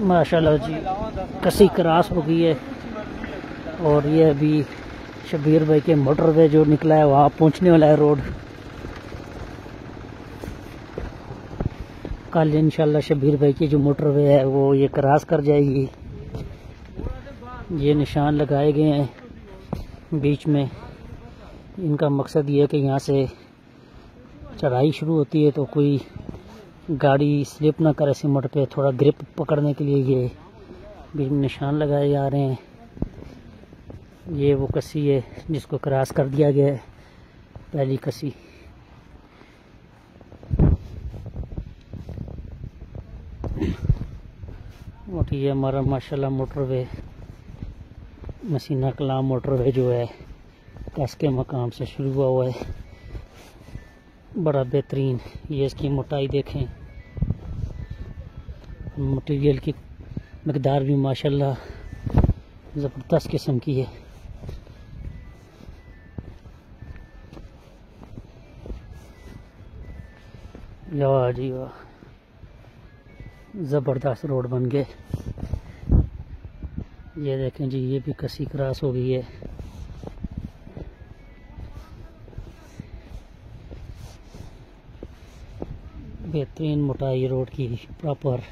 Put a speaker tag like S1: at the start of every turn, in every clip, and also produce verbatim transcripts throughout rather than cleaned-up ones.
S1: माशाल्लाह जी कसी क्रॉस हो गई है। और ये अभी शबीर भाई के मोटरवे जो निकला है वहाँ पहुँचने वाला है रोड। कल इंशाल्लाह शबीर भाई की जो मोटरवे है वो ये क्रॉस कर जाएगी। ये निशान लगाए गए हैं बीच में। इनका मकसद ये है कि यहाँ से चढ़ाई शुरू होती है तो कोई गाड़ी स्लिप ना करे सिमट पे, थोड़ा ग्रिप पकड़ने के लिए ये बीच में निशान लगाए जा रहे हैं। ये वो कसी है जिसको क्रॉस कर दिया गया है, पहली कसी। और ये हमारा माशाल्लाह मोटरवे मसीना कलाम मोटरवे जो है कस के मकाम से शुरू हुआ हुआ है, बड़ा बेहतरीन। ये इसकी मोटाई देखें, मटेरियल की मकदार भी माशाल्लाह ज़बरदस्त किस्म की है। वाह जी वाह, ज़बरदस्त रोड बन गए। ये देखें जी, ये भी कसी क्रॉस हो गई है। बेहतरीन मोटाई रोड की प्रॉपर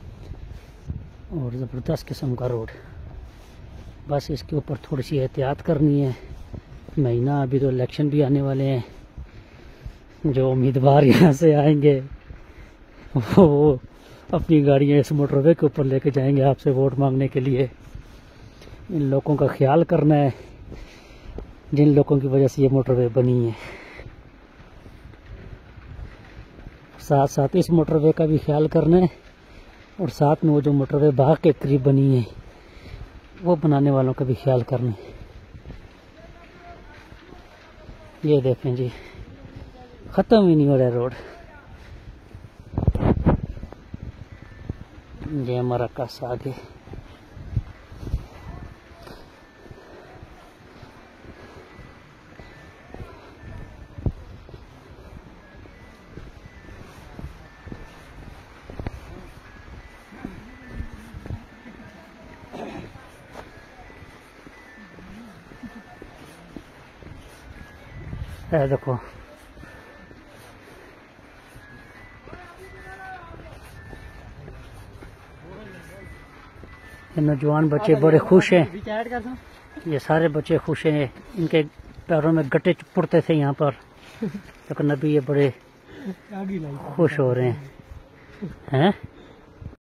S1: और ज़बरदस्त किस्म का रोड। बस इसके ऊपर थोड़ी सी एहतियात करनी है। महीना अभी तो इलेक्शन भी आने वाले हैं। जो उम्मीदवार यहाँ से आएंगे वो अपनी गाड़ियाँ इस मोटरवे के ऊपर लेके जाएंगे आपसे वोट मांगने के लिए। इन लोगों का ख्याल करना है जिन लोगों की वजह से ये मोटरवे बनी है। साथ साथ इस मोटरवे का भी ख्याल करना है और साथ में वो जो मोटरवे बाग के करीब बनी है वो बनाने वालों का भी ख्याल करना है। ये देखें जी, ख़त्म ही नहीं हो रहा रोड। ये हमारा कस आगे। है देखो, ये नौजवान बच्चे बड़े खुश हैं। ये सारे बच्चे खुश हैं। इनके पैरों में गट्टे पुड़ते थे यहाँ पर, लेकिन अभी ये बड़े खुश हो रहे हैं हैं